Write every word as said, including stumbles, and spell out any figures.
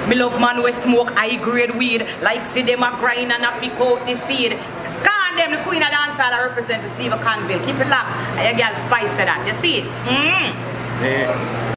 Me love man we smoke high grade weed. Like see them a grind and a pick out the seed. Scan them, the queen of dancehall I represent for Steven Conville. Keep it locked. And your girl spice to that. You see it? Mm. Yeah.